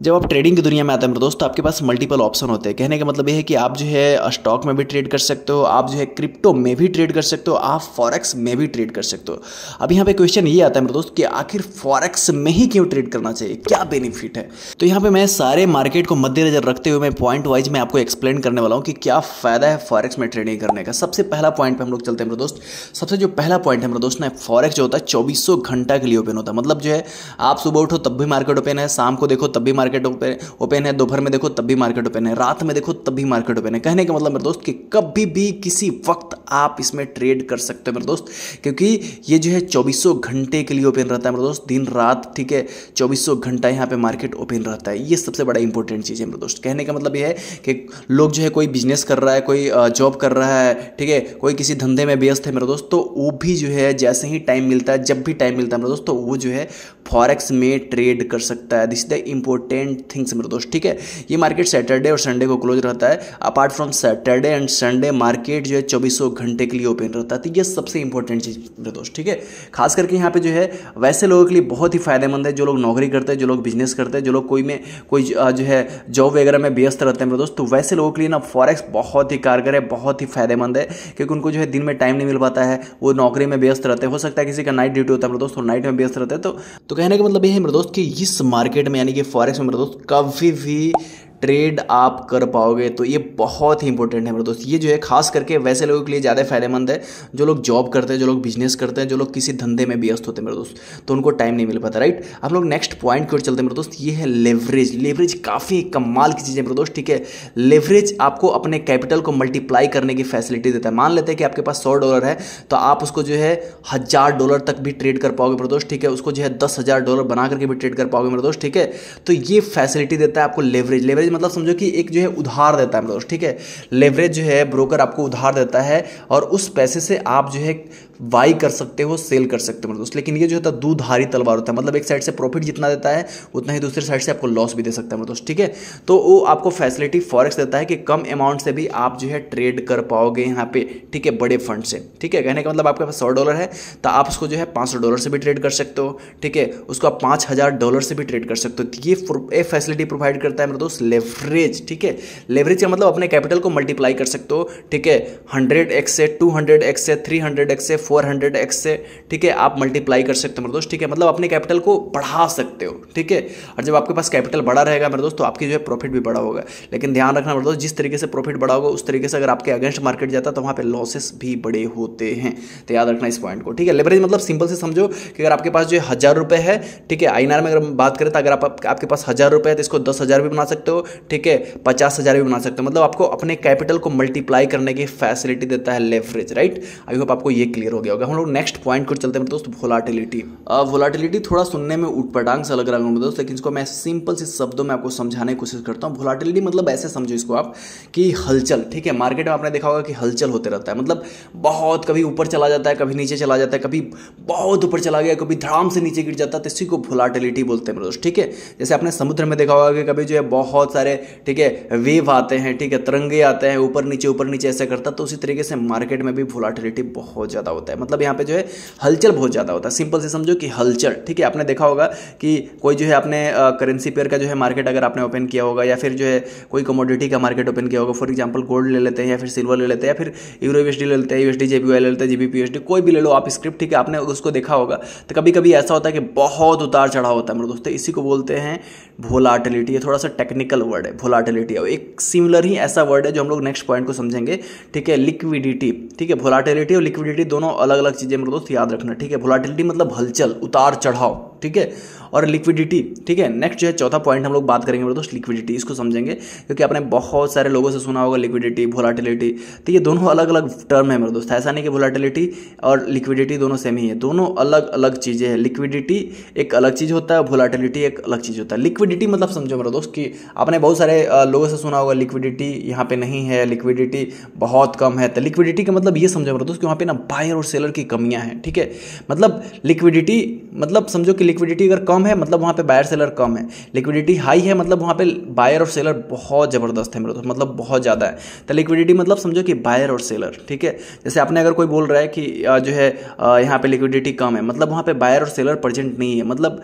जब आप ट्रेडिंग की दुनिया में आते हैं मेरे दोस्त तो आपके पास मल्टीपल ऑप्शन होते हैं। कहने का मतलब ये है कि आप जो है स्टॉक में भी ट्रेड कर सकते हो, आप जो है क्रिप्टो में भी ट्रेड कर सकते हो, आप फॉरेक्स में भी ट्रेड कर सकते हो। अब यहाँ पे क्वेश्चन ये आता है मेरे दोस्त कि आखिर फॉरेक्स में ही क्यों ट्रेड करना चाहिए, क्या बेनिफिट है। तो यहाँ पे मैं सारे मार्केट को मद्देनजर रखते हुए मैं पॉइंट वाइज मैं आपको एक्सप्लेन करने वाला हूँ कि क्या फायदा है फॉरेक्स में ट्रेडिंग करने का। सबसे पहला पॉइंट पे हम लोग चलते हैं मेरे दोस्त। सबसे जो पहला पॉइंट है मेरे दोस्त ना, फॉरेक्स जो होता है 2400 घंटा के लिए ओपन होता है। मतलब जो है आप सुबह उठो तब भी मार्केट ओपन है, शाम को देखो तब भी मार्केट ओपन है, दोपहर में देखो तब भी मार्केट ओपन है, रात में देखो तब भी मार्केट ओपन है। कहने का मतलब मेरे दोस्त कि कभी भी किसी वक्त आप इसमें ट्रेड कर सकते हो मेरे दोस्त, क्योंकि ये जो है 2400 घंटे के लिए ओपन रहता है मेरे दोस्त, दिन रात। ठीक है, 2400 घंटा यहाँ पे मार्केट ओपन रहता है। ये सबसे बड़ा इंपॉर्टेंट चीज़ है मेरे दोस्त। कहने का मतलब ये है कि लोग जो है कोई बिजनेस कर रहा है, कोई जॉब कर रहा है, ठीक है, कोई किसी धंधे में व्यस्त है मेरे दोस्त, तो वो भी जो है जैसे ही टाइम मिलता है, जब भी टाइम मिलता है मेरे दोस्त, तो वो जो है फॉरेक्स में ट्रेड कर सकता है। This is the important things मेरे दोस्त। ठीक है, ये मार्केट सैटरडे और संडे को क्लोज रहता है। Apart from Saturday and Sunday market जो है 2400 घंटे के लिए ओपन रहता है। तो ये सबसे इंपॉर्टेंट चीज़ मेरे दोस्त। ठीक है, खास करके यहाँ पे जो है वैसे लोगों के लिए बहुत ही फायदेमंद है, जो लोग नौकरी करते हैं, जो लोग बिजनेस करते हैं, जो लोग कोई जो है जॉब वगैरह में व्यस्त रहते हैं मेरे दोस्त, तो वैसे लोगों के लिए ना फॉरेक्स बहुत ही कारगर है, बहुत ही फायदेमंद है, क्योंकि उनको जो है दिन में टाइम नहीं मिल पाता है, वो नौकरी में व्यस्त रहते हैं। हो सकता है किसी का नाइट ड्यूटी होता है मेरे दोस्त, तो नाइट में व्यस्त रहते हैं। तो कहने का मतलब ये है मेरे दोस्त कि इस मार्केट में यानी कि फॉरेक्स में मेरे दोस्त कभी भी ट्रेड आप कर पाओगे। तो ये बहुत ही इंपॉर्टेंट है मेरे दोस्त। ये जो है खास करके वैसे लोगों के लिए ज़्यादा फायदेमंद है, जो लोग जॉब करते हैं, जो लोग बिजनेस करते हैं, जो लोग किसी धंधे में व्यस्त होते हैं मेरे दोस्त, तो उनको टाइम नहीं मिल पाता। राइट, हम लोग नेक्स्ट पॉइंट की ओर चलते हैं मेरे दोस्त। ये है लेवरेज। लेवरेज काफ़ी कमाल की चीज़ है मेरे दोस्त। ठीक है, लेवरेज आपको अपने कैपिटल को मल्टीप्लाई करने की फैसिलिटी देता है। मान लेते हैं कि आपके पास $100 है, तो आप उसको जो है $1000 तक भी ट्रेड कर पाओगे मेरे दोस्त। ठीक है, उसको जो है $10,000 बना करके भी ट्रेड कर पाओगे मेरे दोस्त। ठीक है, तो ये फैसिलिटी देता है आपको लेवरेज। लेवरेज मतलब समझो कि एक जो है उधार देता है मेरे दोस्त। ठीक है, लेवरेज जो है ब्रोकर आपको उधार देता है और उस पैसे से आप जो है बाई कर सकते हो, सेल कर सकते हो मेरे दोस्त। लेकिन ये जो होता है दूधारी तलवार होता है, मतलब एक साइड से प्रॉफिट जितना देता है उतना ही दूसरी साइड से आपको लॉस भी दे सकता है मेरे दोस्त। ठीक है, तो वो आपको फैसिलिटी फॉरेक्स देता है कि कम अमाउंट से भी आप जो है ट्रेड कर पाओगे यहाँ पे। ठीक है, बड़े फंड से। ठीक है, कहने का मतलब आपके पास $100 है, तो आप उसको जो है $500 से भी ट्रेड कर सकते हो। ठीक है, उसको आप $5000 से भी ट्रेड कर सकते हो। तो ये फैसिलिटी प्रोवाइड करता है मेरे दोस्त लेवरेज। ठीक है, लेवरेज का मतलब अपने कैपिटल को मल्टीप्लाई कर सकते हो। ठीक है, 100x से, 200x से, 300x से, 400x से। ठीक है, आप मल्टीप्लाई कर सकते हो मेरे दोस्त। ठीक है, मतलब अपने कैपिटल को बढ़ा सकते हो। ठीक है, और जब आपके पास कैपिटल बड़ा रहेगा मेरे दोस्त, तो आपकी जो है प्रॉफिट भी बड़ा होगा। लेकिन ध्यान रखना मेरे दोस्त, जिस तरीके से प्रॉफिट बड़ा होगा उस तरीके से अगर आपके अगेंस्ट मार्केट जाता है तो वहाँ पे लॉसेस भी बड़े होते हैं। तो याद रखना इस पॉइंट को। ठीक है, लेवरेज मतलब सिंपल से समझो कि अगर आपके पास जो है $1000 है, ठीक है, आईएनआर में अगर हम बात करें तो अगर आपके पास $1000 है तो इसको 10,000 भी बना सकते हो। ठीक है, 50,000 भी बना सकते हो। मतलब आपको अपने कैपिटल को मल्टीप्लाई करने की फैसिलिटी देता है लेवरेज। राइट, आई होप आपको ये क्लियर हो गया होगा। हम लोग नेक्स्ट पॉइंट को चलते हैं दोस्त, वोलाटिलिटी। वोलाटिलिटी थोड़ा सुनने में ऊटपटांग सा लग रहा है दोस्त, लेकिन इसको मैं सिंपल से शब्दों में आपको समझाने की कोशिश करता हूँ। वोलाटिलिटी मतलब ऐसे समझो इसको आप कि हलचल। ठीक है, मार्केट में आपने देखा होगा कि हलचल होते रहता है, मतलब बहुत कभी ऊपर चला जाता है, कभी नीचे चला जाता है, कभी बहुत ऊपर चला गया, कभी धड़ाम से नीचे गिर जाता है, तो इसी को वोलाटिलिटी बोलते हैं मेरे दोस्त। ठीक है, जैसे आपने समुद्र में देखा होगा कि कभी जो है बहुत सारे, ठीक है, वेव आते हैं, ठीक है, तरंगे आते हैं, ऊपर नीचे ऐसे करता है। तो उसी तरीके से मार्केट में भी वोलाटिलिटी बहुत ज़्यादा होता है, मतलब यहाँ पे जो है हलचल बहुत ज़्यादा होता है। सिंपल से समझो कि हलचल। ठीक है, आपने देखा होगा कि कोई जो है आपने करेंसी पेयर का जो है मार्केट अगर आपने ओपन किया होगा, या फिर जो है कोई कमोडिटी का मार्केट ओपन किया होगा, फॉर एग्जांपल गोल्ड ले लेते हैं, या फिर सिल्वर ले लेते हैं, या फिर यूरो यूएसडी ले लेते हैं, यूएसडी जेपीवाई ले लेते हैं, जीबीपी यूएसडी, कोई भी ले लो आप स्क्रिप्ट। ठीक है, आपने उसको देखा होगा, तो कभी कभी ऐसा होता है कि बहुत उतार चढ़ाव होता है मेरे दोस्तों, इसी को बोलते हैं वोलाटिलिटी। ये थोड़ा सा टेक्निकल वर्ड है वोलाटिलिटी। एक सिमिलर ही ऐसा वर्ड है जो हम लोग नेक्स्ट पॉइंट को समझेंगे। ठीक है, लिक्विडिटी। ठीक है, वोलाटिलिटी और लिक्विडिटी दोनों अलग अलग चीज़ें मेरे दोस्त, याद रखना। ठीक है, वोलाटिलिटी मतलब हलचल, उतार चढ़ाव। ठीक है, और लिक्विडिटी। ठीक है, नेक्स्ट जो है चौथा पॉइंट हम लोग बात करेंगे मेरे दोस्त, लिक्विडिटी। इसको समझेंगे क्योंकि आपने बहुत सारे लोगों से सुना होगा लिक्विडिटी, वोलाटिलिटी। तो ये दोनों अलग अलग टर्म है मेरे दोस्त। ऐसा नहीं कि वोलाटिलिटी और लिक्विडिटी दोनों सेम ही है, दोनों अलग अलग चीज़ें हैं। लिक्विडिटी एक अलग चीज़ होता है, वोलाटिलिटी एक अलग चीज़ होता है। लिक्विडिटी मतलब समझो मेरे दोस्त कि आपने बहुत सारे लोगों से सुना होगा लिक्विडिटी यहाँ पे नहीं है, लिक्विडिटी बहुत कम है। तो लिक्विडिटी का मतलब ये समझो मेरे दोस्त कि वहाँ पे ना बायर और सेलर की कमियाँ हैं। ठीक है, मतलब लिक्विडिटी मतलब समझो कि लिक्विडिटी अगर कम है मतलब वहाँ पे बायर सेलर कम है, लिक्विडिटी हाई है मतलब वहाँ पे बायर और सेलर बहुत ज़बरदस्त है मेरे दोस्त, मतलब बहुत ज़्यादा है। तो लिक्विडिटी मतलब समझो कि बायर और सेलर, ठीक है। जैसे आपने अगर कोई बोल रहा है कि जो है यहाँ पे लिक्विडिटी कम है मतलब वहाँ पे बायर और सेलर प्रेजेंट नहीं है, मतलब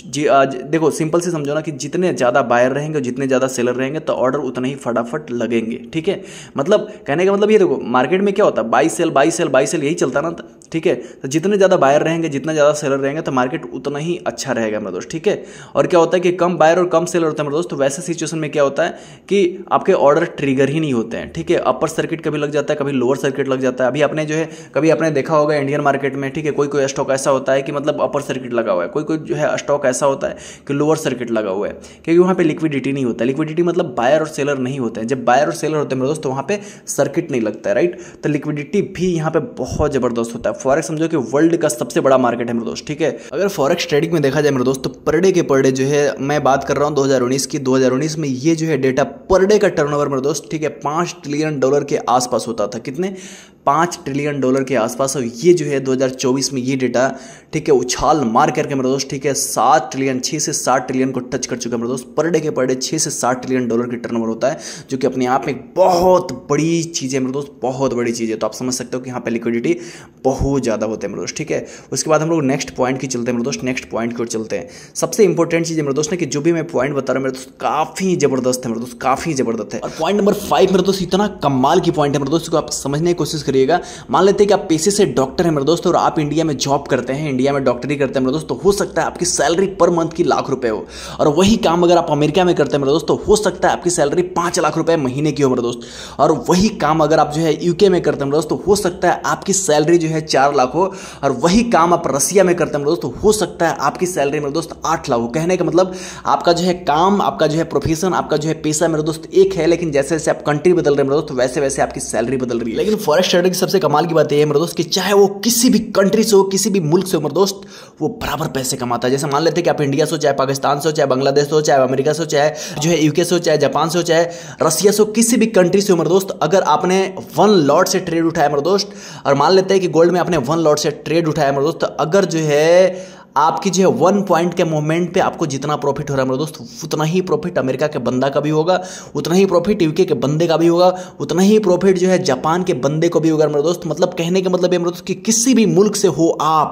देखो सिंपल से समझो ना कि जितने ज़्यादा बायर रहेंगे और जितने ज़्यादा सेलर रहेंगे तो ऑर्डर उतना ही फटाफट लगेंगे, ठीक है। मतलब कहने का मतलब ये देखो मार्केट में क्या होता है, buy sell buy sell buy sell, यही चलता ना, ठीक है। तो जितने ज़्यादा बायर रहेंगे जितना ज़्यादा सेलर रहेंगे तो मार्केट उतना ही अच्छा रहेगा मेरे दोस्त, ठीक है। और क्या होता है कि कम बायर और कम सेलर होता है मेरे दोस्त, तो वैसे सिचुएशन में क्या होता है कि आपके ऑर्डर ट्रिगर ही नहीं होते हैं, ठीक है। अपर सर्किट कभी लग जाता है, कभी लोअर सर्किट लग जाता है। अभी आपने जो है कभी आपने देखा होगा इंडियन मार्केट में, ठीक है, कोई कोई स्टॉक ऐसा होता है कि मतलब अपर सर्किट लगा हुआ है, कोई कोई जो है स्टॉक ऐसा होता है कि लोअर सर्किट लगा हुआ है, क्योंकि वहाँ पे लिक्विडिटी नहीं होता। लिक्विडिटी मतलब बायर और सेलर नहीं होते हैं। जब बायर और सेलर होते हैं मेरे दोस्त तो वहाँ पे सर्किट नहीं लगता है, राइट। तो लिक्विडिटी भी यहाँ पे बहुत जबरदस्त होता है। फॉरेक्स समझो कि वर्ल्ड का सबसे बड़ा मार्केट है मेरे दोस्त, ठीक है। अगर फॉरेक्स ट्रेडिंग में देखा जाए मेरे दोस्त तो पर डे के पर डे जो है, मैं बात कर रहा हूँ 2019 की, 2019 में ये जो है डेटा पर डे का टर्नओवर मेरे दोस्त, ठीक है, $5 ट्रिलियन के आसपास होता था। कितने? $5 ट्रिलियन के आसपास। और ये जो है 2024 में ये डेटा, ठीक है, उछाल मार करके मेरे दोस्त, ठीक है, 7 ट्रिलियन, 6 से 7 ट्रिलियन को टच कर चुका है मेरे दोस्त। पर डे के पर डे 6 से 7 ट्रिलियन डॉलर की टर्नओवर होता है, जो कि अपने आप में एक बहुत बड़ी चीज़ है मेरे दोस्त, बहुत बड़ी चीज़ है। तो आप समझ सकते हो कि यहाँ पे लिक्विडिटी बहुत ज़्यादा होते हैं मेरे दोस्त, ठीक है। उसके बाद हम लोग नेक्स्ट पॉइंट की चलते हैं मेरे दोस्त, नेक्स्ट पॉइंट की ओर चलते हैं। सबसे इंपॉर्टेंट चीज़ है मेरे दोस्त ने कि जो भी मैं पॉइंट बता रहा हूँ मेरे दोस्त काफ़ी ज़बरदस्त है मेरे दोस्त, काफ़ी ज़बरदस्त है। और पॉइंट नंबर 5 मेरे दोस्त इतना कमाल की पॉइंट है मेरे दोस्त, इसको आप समझने की कोशिश करिएगा। मान लेते हैं कि आप पेशे से डॉक्टर हैं मेरे दोस्त और आप इंडिया में जॉब करते हैं, इंडिया में डॉक्टरी करते हैं मेरे दोस्त, तो हो सकता है आपकी सैलरी पर मंथ की लाख रुपए हो। और वही काम अगर आप अमेरिका में करते हैं मेरे दोस्त तो हो सकता है आपकी सैलरी 5 लाख रुपए महीने की हो मेरे दोस्त। और वही काम अगर आप जो है यूके में करते हैं मेरे दोस्त तो हो सकता है आपकी सैलरी जो है 4 लाख हो। और वही काम आप रसिया में करते हैं मेरे दोस्त तो हो सकता है आपकी सैलरी मेरे दोस्त 8 लाख हो। कहने का मतलब आपका जो है काम, आपका जो है प्रोफेशन, आपका जो है पेशा मेरे दोस्त एक है, लेकिन जैसे जैसे आप कंट्री बदल रहे हैं मेरे दोस्त वैसे वैसे आपकी सैलरी बदल रही है। लेकिन फॉरेक्स ट्रेडर की सबसे कमाल की बात यह है मेरे दोस्त कि चाहे वो किसी भी कंट्री से हो, किसी भी मुल्क से हो मेरे दोस्त, वो बराबर पैसे कमाता है। जैसे मान लेते हैं कि आप इंडिया से हो, चाहे पाकिस्तान से हो, चाहे बांग्लादेश से हो, चाहे अमेरिका से हो, चाहे जो है यूके से हो, चाहे जापान से हो, चाहे रसिया से हो, किसी भी कंट्री से हो मेरे दोस्त, अगर आपने 1 लॉट से ट्रेड उठाया मेरे दोस्त, और मान लेते हैं कि गोल्ड में आपने 1 लॉट से ट्रेड उठाया मेरे दोस्त, अगर जो है आपकी जो है 1 पॉइंट के मूवमेंट पे आपको जितना प्रॉफिट हो रहा है मेरे दोस्त, उतना ही प्रॉफिट अमेरिका के बंदा का भी होगा, उतना ही प्रॉफिट यूके के बंदे का भी होगा, उतना ही प्रॉफिट जो है जापान के बंदे को भी होगा मेरे दोस्त। मतलब कहने का मतलब है मेरे दोस्त कि किसी भी मुल्क से हो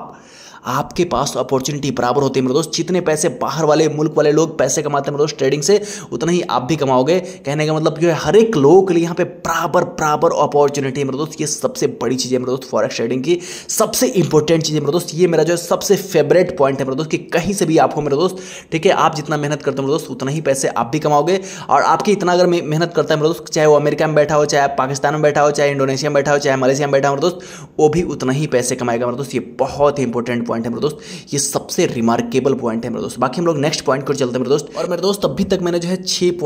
आपके पास अपॉर्चुनिटी बराबर होती है मेरे दोस्त। जितने पैसे बाहर वाले मुल्क वाले लोग पैसे कमाते हैं मेरे दोस्त ट्रेडिंग से, उतना ही आप भी कमाओगे। कहने का मतलब जो है हर एक लोगों के लिए यहाँ पे बराबर अपॉर्चुनिटी है मेरे दोस्त। ये सबसे बड़ी चीज़ है मेरे दोस्त फॉरेक्स ट्रेडिंग की, सबसे इंपॉर्टेंट चीज़ है मेरे दोस्त। ये मेरा जो है सबसे फेवरेट पॉइंट है मेरे दोस्त कि कहीं से भी आप हो मेरे दोस्त, ठीक है, आप जितना मेहनत करते हो मेरे दोस्त उतना ही पैसे आप भी कमाओगे। और आपकी इतना अगर मेहनत करता है मेरे दोस्त, चाहे वो अमेरिका में बैठा हो, चाहे पाकिस्तान में बैठा हो, चाहे इंडोनेशिया में बैठा हो, चाहे मलेशिया में बैठा हो मेरे दोस्त, वो भी उतना ही पैसे कमाएगा मेरे दोस्त। ये बहुत ही इंपॉर्टेंट पॉइंट है मेरे दोस्त, ये सबसे रिमार्केबल पॉइंट है मेरे दोस्त। बाकी हम लोग नेक्स्ट पॉइंट को चलते हैं मेरे दोस्त। और मेरे दोस्त अभी तक मैंने जो है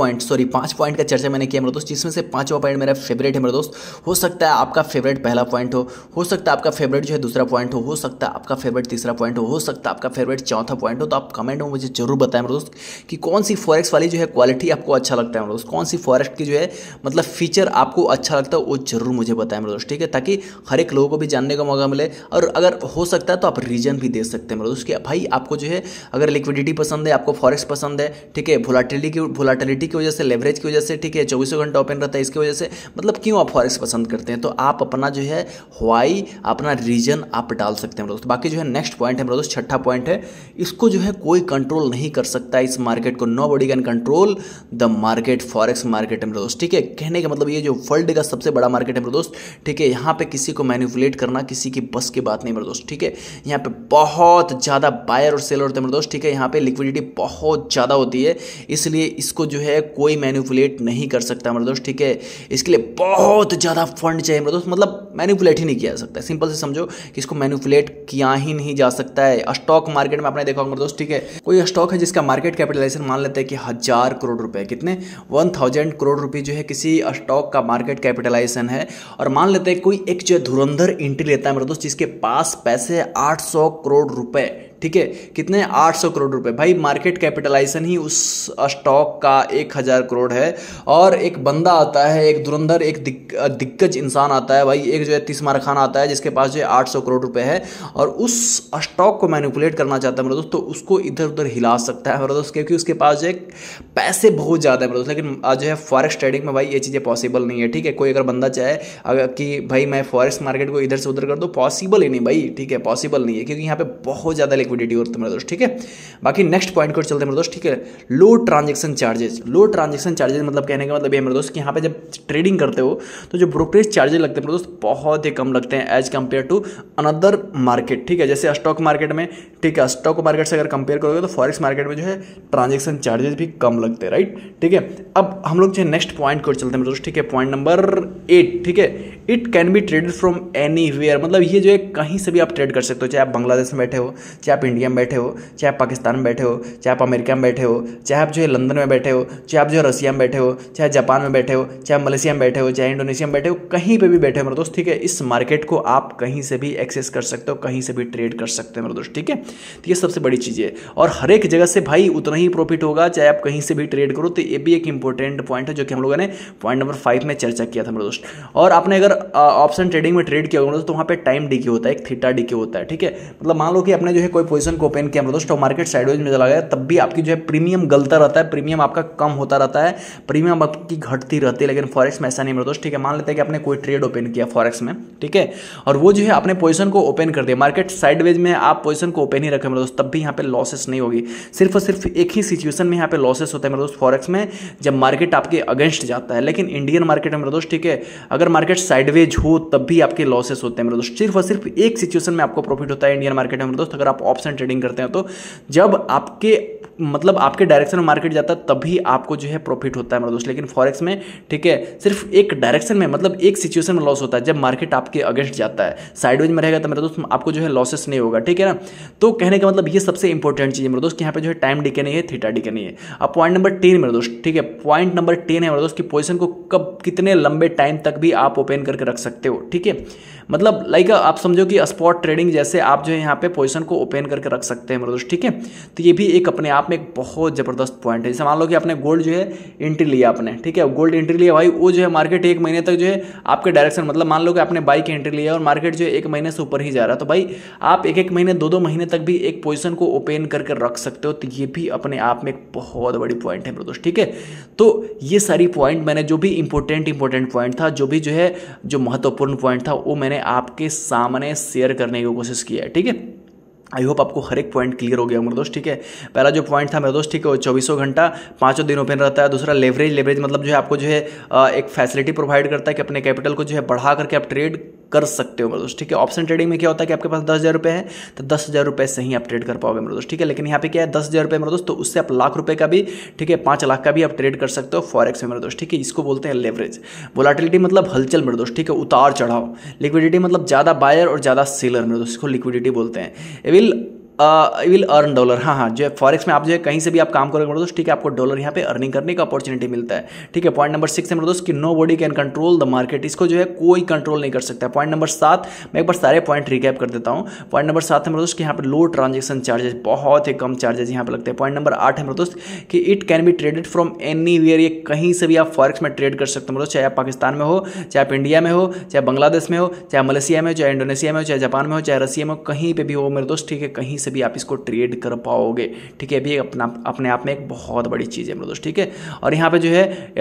5 पॉइंट का चर्चा मैंने किया मेरे दोस्त, जिसमें से 5वां पॉइंट मेरा फेवरेट है मेरे दोस्त। हो सकता है आपका फेवरेट पहला पॉइंट हो सकता है आपका फेवरेट जो है दूसरा पॉइंट हो सकता है आपका फेवरेट तीसरा पॉइंट हो सकता है आपका फेवरेट चौथा पॉइंट हो। तो आप कमेंट में मुझे जरूर बताएं मेरे दोस्त कि कौन सी फॉरेक्स वाली जो है क्वालिटी आपको अच्छा लगता है मेरे दोस्त, कौन सी फॉरेक्स की जो है मतलब फीचर आपको अच्छा लगता है, वो जरूर मुझे बताएं मेरे दोस्त, ठीक है, ताकि हर एक लोगों को भी जानने का मौका मिले। और अगर हो सकता है तो आप रीजन भी दे सकते हैं मेरे दोस्त कि भाई आपको जो है अगर लिक्विडिटी पसंद है, आपको फॉरेक्स पसंद है, ठीक है, वोलाटिलिटी की वजह से, लेवरेज की वजह से, ठीक है, 24 घंटा ओपन रहता है इसकी वजह से, मतलब क्यों आप फॉरेक्स पसंद करते हैं, तो आप अपना जो है व्हाई, अपना रीजन आप डाल सकते हैं दोस्त। बाकी जो है नेक्स्ट पॉइंट है मेरे दोस्त, 6ठा पॉइंट है, इसको जो है कोई कंट्रोल नहीं कर सकता इस मार्केट को। Nobody can control the market, forex market है मेरे दोस्त, ठीक है। कहने का मतलब ये जो वर्ल्ड का सबसे बड़ा मार्केट है मेरे दोस्त, ठीक है, यहाँ पे किसी को मैनिपुलेट करना किसी की बस की बात नहीं मेरे दोस्त, ठीक है। यहाँ पे बहुत ज़्यादा बायर और सेलर होते हैं मेरे दोस्त, ठीक है। यहाँ पे लिक्विडिटी बहुत ज़्यादा होती है, इसलिए इसको जो है कोई मैनिपुलेट नहीं कर सकता मेरे दोस्त, ठीक है। इसके लिए बहुत ज़्यादा फंड चाहिए मेरे दोस्त, मतलब मैनिपुलेट ही नहीं किया जा सकता है। सिंपल से समझो कि इसको मैनिपुलेट किया ही नहीं जा सकता है। स्टॉक मार्केट में आपने देखा होगा मेरे दोस्त, ठीक है, कोई स्टॉक है जिसका मार्केट कैपिटलाइजेशन मान लेते हैं कि 1000 करोड़ रुपए, कितने 1000 करोड़ रुपए जो है किसी स्टॉक का मार्केट कैपिटलाइजेशन है। और मान लेते हैं कोई एक जो धुरंधर एंट्री लेता है मेरे दोस्त जिसके पास पैसे 800 करोड़ रुपए, ठीक है, कितने 800 करोड़ रुपए। भाई मार्केट कैपिटलाइजेशन ही उस स्टॉक का 1000 करोड़ है। और एक बंदा आता है, एक धुरंधर, एक दिग्गज इंसान आता है भाई, एक जो है तीसमार खान आता है जिसके पास जो है 800 करोड़ रुपए है और उस स्टॉक को मैनिपुलेट करना चाहता है मेरे दोस्त, तो उसको इधर उधर हिला सकता है मेरे दोस्त, क्योंकि उसके पास जो है पैसे बहुत ज़्यादा है मेरे दोस्त। लेकिन जो है फॉरेक्स ट्रेडिंग में भाई ये चीज़ें पॉसिबल नहीं है। ठीक है, कोई अगर बंदा चाहे अगर कि भाई मैं फॉरेक्स मार्केट को इधर से उधर कर दो, पॉसिबल ही नहीं भाई। ठीक है, पॉसिबल नहीं है, क्योंकि यहाँ पे बहुत ज़्यादा लिक्विडिटी होती है मेरे दोस्त। ठीक है, बाकी नेक्स्ट पॉइंट को चलते हैं मेरे दोस्त। ठीक है, low transaction charges. Low transaction charges मतलब कहने का मतलब ये मेरे दोस्त कि यहाँ पे जब ट्रेडिंग करते हो तो जो ब्रोकरेज चार्जेस लगते हैं मेरे दोस्त बहुत ही कम लगते हैं as compare to another market. ठीक है, जैसे स्टॉक मार्केट में, ठीक है, स्टॉक मार्केट से अगर कंपेयर करोगे तो फॉरेक्स मार्केट में जो है ट्रांजेक्शन चार्जेस भी कम लगते हैं, राइट। ठीक है, अब हम लोग जो है नेक्स्ट पॉइंट को चलते हैं मेरे दोस्त। ठीक है, पॉइंट नंबर 8। ठीक है, it can be traded from anywhere. मतलब ये जो है कहीं से भी आप ट्रेड कर सकते हो, चाहे आप बांग्लादेश में बैठे हो, चाहे आप इंडिया में बैठे हो, चाहे आप पाकिस्तान में बैठे हो, चाहे आप अमेरिका में बैठे हो, चाहे आप जो है लंदन में बैठे हो, चाहे आप जो है रसिया में बैठे हो, चाहे जापान में बैठे हो, चाहे मलेशिया में बैठे हो, चाहे इंडोनेशिया में बैठे हो, कहीं पे भी बैठे हो मेरे दोस्त। ठीक है, इस मार्केट को आप कहीं से भी एक्सेस कर सकते हो, कहीं से भी ट्रेड कर सकते हो मेरे दोस्त। ठीक है, तो ये सबसे बड़ी चीज़ है और हर एक जगह से भाई उतना ही प्रॉफिट होगा चाहे आप कहीं से भी ट्रेड करो। तो ये भी एक इंपॉर्टेंट पॉइंट है जो कि हम लोगों ने पॉइंट नंबर 5 में चर्चा किया था मेरे दोस्त। और आपने अगर ऑप्शन ट्रेडिंग में ट्रेड किया होगा तो वहाँ पे टाइम डीके होता है, एक थीटा डीके होता है। ठीक है, मतलब मान लो कि आपने जो है कोई पोजीशन को ओपन किया मेरे दोस्त, मार्केट साइडवेज में चला गया, तब भी आपकी जो है प्रीमियम गलता रहता है, प्रीमियम आपका कम होता रहता है, प्रीमियम आपकी घटती रहती है। लेकिन फॉरेक्स में ऐसा नहीं मेरे दोस्त। ठीक है, मान लेते हैं कि आपने कोई ट्रेड ओपन किया फॉरेक्स में, ठीक है, और वो जो है आपने पोजीशन को ओपन कर दिया, मार्केट साइडवेज में आप पोजीशन को ओपन ही रखे मेरे दोस्त, तब भी यहाँ पे लॉसेस नहीं होगी। सिर्फ और सिर्फ एक ही सिचुएशन में यहाँ पे लॉसेस होता है मेरे दोस्त फॉरेक्स में, जब मार्केट आपके अगेंस्ट जाता है। लेकिन इंडियन मार्केट में मेरे दोस्त, ठीक है, अगर मार्केट साइडवेज हो तब भी आपके लॉसेस होते हैं मेरे दोस्त। सिर्फ और सिर्फ एक सिचुएशन में आपको प्रॉफिट होता है इंडियन मार्केट में मेरे दोस्त, अगर आप ऑप्शन ट्रेडिंग करते हैं तो, जब आपके मतलब आपके डायरेक्शन में मार्केट जाता है तभी आपको जो है प्रॉफिट होता है मेरे दोस्त। लेकिन फॉरेक्स में, ठीक है, सिर्फ एक डायरेक्शन में मतलब एक सिचुएशन में लॉस होता है, जब मार्केट आपके अगेंस्ट जाता है, साइडवेज में रहेगा तो मेरे दोस्त आपको जो है लॉसेस नहीं होगा। ठीक है ना, तो कहने का मतलब ये सबसे इंपॉर्टेंट चीज़ है मेरे दोस्त कि यहाँ पे जो है टाइम डीके नहीं है, थीटा डीके नहीं है। अब पॉइंट नंबर 10 मेरे दोस्त, ठीक है, पॉइंट नंबर 10 है मेरे दोस्त कि पोजीशन को कब कितने लंबे टाइम तक भी आप ओपन करके रख सकते हो। ठीक है, मतलब लाइक आप समझो कि स्पॉट ट्रेडिंग जैसे आप जो है यहाँ पे पोजीशन को ओपन करके रख सकते हैं मेरे दोस्त। ठीक है, तो ये भी एक अपने आप में एक बहुत जबरदस्त पॉइंट है। जैसे मान लो कि आपने गोल्ड जो है एंट्री लिया आपने, ठीक है, गोल्ड एंट्री लिया भाई, वो जो है मार्केट एक महीने तक जो है आपके डायरेक्शन, मतलब मान लो कि आपने बाई की एंट्री लिया और मार्केट जो है एक महीने से ऊपर ही जा रहा है, तो भाई आप एक महीने 2 महीने तक भी एक पोजीशन को ओपन करके रख सकते हो। तो ये भी अपने आप में एक बहुत बड़ी पॉइंट है मेरे दोस्त। ठीक है, तो ये सारी पॉइंट मैंने जो भी इंपॉर्टेंट पॉइंट था, जो भी जो है जो महत्वपूर्ण पॉइंट था, वो मैंने आपके सामने शेयर करने की कोशिश की है। ठीक है, आई होप आपको हर एक पॉइंट क्लियर हो गया मेरे दोस्त। ठीक है, पहला जो पॉइंट था मेरे दोस्त, ठीक है, वो 24 घंटा 5 दिन ओपन रहता है। दूसरा लेवरेज मतलब जो है आपको जो है एक फैसिलिटी प्रोवाइड करता है कि अपने कैपिटल को जो है बढ़ा करके आप ट्रेड कर सकते हो मेरे दोस्त। ठीक है, ऑप्शन ट्रेडिंग में क्या होता है कि आपके पास 10,000 रुपये है तो 10,000 रुपये से ही आप ट्रेड कर पाओगे मेरे दोस्त। ठीक है, लेकिन यहाँ पे क्या है 10,000 रुपये मेरे दोस्त, तो उससे आप लाख रुपये का भी, ठीक है, 5 लाख का भी आप ट्रेड कर सकते हो फॉरेक्स में मेरे दोस्त। ठीक है, इसको बोलते हैं लेवरेज। वोलेटिलिटी मतलब हलचल मेरे दोस्त, ठीक है, उतार चढ़ाव। लिक्विडिटी मतलब ज़्यादा बायर और ज़्यादा सेलर मेरे दोस्त, इसको लिक्विडिटी बोलते हैं। Will earn dollar. हाँ, जो है फॉरेक्स में आप जो है कहीं से भी आप काम करोगे मेरे दोस्त, ठीक है, आपको डॉलर यहाँ पे अर्निंग करने का अपॉर्चुनिटी मिलता है। ठीक है, पॉइंट नंबर 6 है मेरे दोस्त कि nobody can control the market, इसको जो है कोई कंट्रोल नहीं कर सकता है। पॉइंट नंबर 7, मैं एक बार सारे पॉइंट रिकैप कर देता हूँ। पॉइंट नंबर 7 है मेरे दोस्त कि यहाँ पे लो ट्रांजेक्शन चार्जेस, बहुत ही कम चार्जेस यहाँ पे लगते हैं। पॉइंट नंबर 8 है मेरे दोस्त कि it can be traded from anywhere, ये कहीं से भी आप फॉरेक्स में ट्रेड कर सकते हो मेरे दोस्त, चाहे आप पाकिस्तान में हो, चाहे आप इंडिया में हो, चाहे बांग्लादेश में हो, चाहे मलेशिया में हो, चाहे इंडोनेशिया में हो, चाहे जापान में हो, चाहे रसिया में हो, कहीं पर भी हो मेरे दोस्त। ठीक है, कहीं से भी आप इसको ट्रेड कर पाओगे। ठीक है, भी अपने आप में एक बहुत बड़ी चीज़ है मेरे दोस्त। ठीक है, और यहाँ पे जो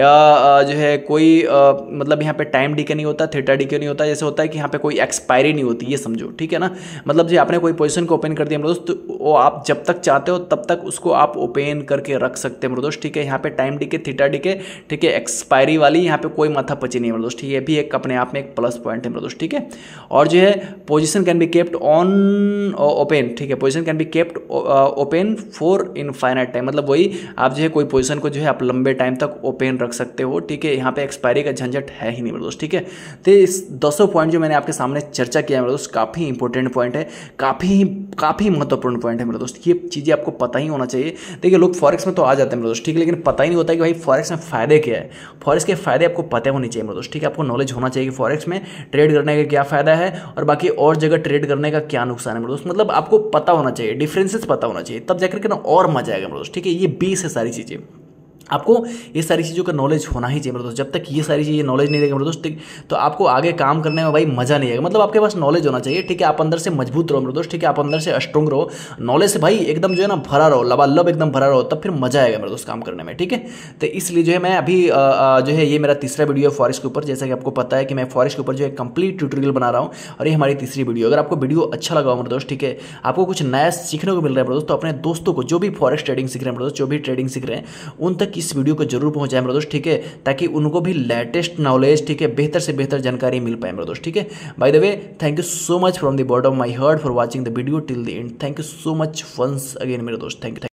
है कोई मतलब यहाँ पे टाइम डीके नहीं होता, थीटा डीके नहीं होता। जैसे होता है कि यहाँ पे कोई एक्सपायरी नहीं होती, ये समझो। ठीक है ना, मतलब जो आपने कोई पोजीशन को ओपन कर दिया मेरे दोस्त, तो वो आप जब तक चाहते हो तब तक उसको आप ओपन करके रख सकते हैं मेरे दोस्त। ठीक है, यहाँ पे टाइम डीके, थीटा डीके, ठीक है, एक्सपायरी वाली यहाँ पे कोई माथापच्ची नहीं है मेरे दोस्त। ठीक है, ये भी एक अपने आप में एक प्लस पॉइंट है मेरे दोस्त। ठीक है, और जो है position can be kept on open, ठीक है, position can be kept open for infinite time, मतलब वही आप जो है कोई पोजीशन को जो है आप लंबे टाइम तक ओपन रख सकते हो। ठीक है, यहाँ पे एक्सपायरी का झंझट है ही नहीं मेरे दोस्त। ठीक है, तो इस 200 पॉइंट जो मैंने आपके सामने चर्चा किया मेरे दोस्त, काफ़ी इंपॉर्टेंट पॉइंट है, काफ़ी महत्वपूर्ण पॉइंट है मेरे दोस्त। ये चीज़ें आपको पता ही होना चाहिए। देखिए, लोग फॉरेक्स में तो आ जाते हैं मेरे दोस्त, ठीक है, लेकिन पता ही नहीं होता कि भाई फॉरेक्स में फ़ायदे क्या है। फॉरेक्स के फ़ायदे आपको पता होने चाहिए मेरे दोस्त। ठीक है, आपको नॉलेज होना चाहिए कि फॉरेक्स में ट्रेड करने का क्या फ़ायदा है और बाकी और जगह ट्रेड करने का क्या नुकसान है मेरे दोस्त, मतलब आपको पता होना चाहिए, डिफरेंसेस पता होना चाहिए, तब जाकर के ना और मजा आएगा मेरे दोस्त। ठीक है, ये बेस है सारी चीज़ें, आपको ये सारी चीज़ों का नॉलेज होना ही चाहिए मेरे दोस्त। जब तक ये सारी चीज़ें नॉलेज नहीं रहेगा मेरे दोस्त, ठीक, तो आपको आगे काम करने में भाई मजा नहीं आएगा। मतलब आपके पास नॉलेज होना चाहिए। ठीक है, आप अंदर से मजबूत रहो मेरे दोस्त। ठीक है, आप अंदर से स्ट्रॉन्ग रहो, नॉलेज से भाई एकदम जो है ना भरा रहो, लबालब एकदम भरा रहो, तब फिर मजा आएगा मेरे दोस्त काम करने में। ठीक है, तो इसलिए जो है मैं अभी जो है ये मेरा तीसरा वीडियो है फॉरेस्ट के ऊपर। जैसा कि आपको पता है कि मैं फॉरेस्ट के ऊपर जो है कंप्लीट ट्यूटोरियल बना रहा हूँ, और ये हमारी तीसरी वीडियो। अगर आपको वीडियो अच्छा लगा हो मेरे दोस्त, ठीक है, आपको कुछ नया सीखने को मिल रहा है मेरे दोस्त, तो अपने दोस्तों को जो भी फॉरेस्ट ट्रेडिंग सीख रहे हैं मेरे दोस्त, जो भी ट्रेडिंग सीख रहे हैं, उन तक इस वीडियो को जरूर पहुंचाएं मेरे दोस्त। ठीक है, ताकि उनको भी लेटेस्ट नॉलेज, ठीक है, बेहतर से बेहतर जानकारी मिल पाए मेरे दोस्त। ठीक है, by the way thank you so much from the bottom of my heart for watching the video till the end. Thank you so much once again मेरे दोस्त, थैंक यू।